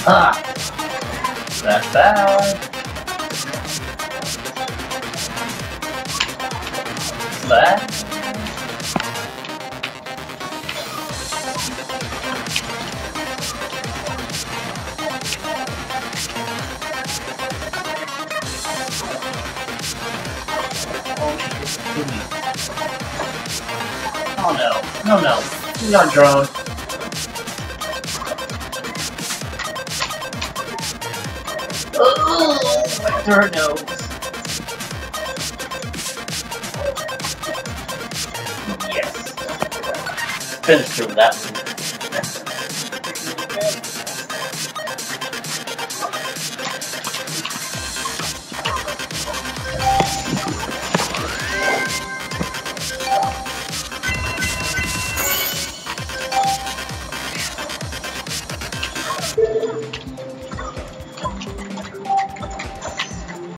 Ah! That's bad. Bad. Oh no. No, no. Do not drone. Oh, my third nose. Yes. Finish through that.